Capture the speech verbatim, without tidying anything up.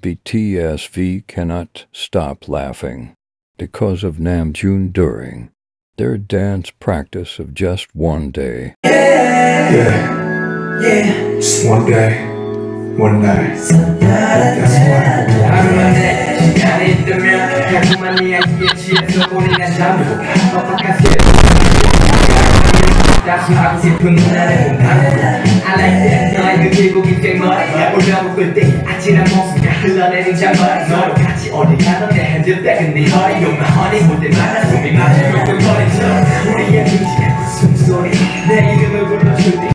B T S V cannot stop laughing because of Namjoon during their dance practice of just one day. Yeah, yeah, yeah. Just one day, one night. That's 하고 싶은 나를 본다. I like that 너의 그 길고긴 뒷머리 올려묶을 때 아찔한 목소리가 흘러내린 잔머리 너로 같이 어디 가던 내 핸드백은 네 허리 You're my honey 볼 때마다 숨이 멎어 끙끙거리죠 우리의 끔찍한 숨소리 내 이름을 불러줄 때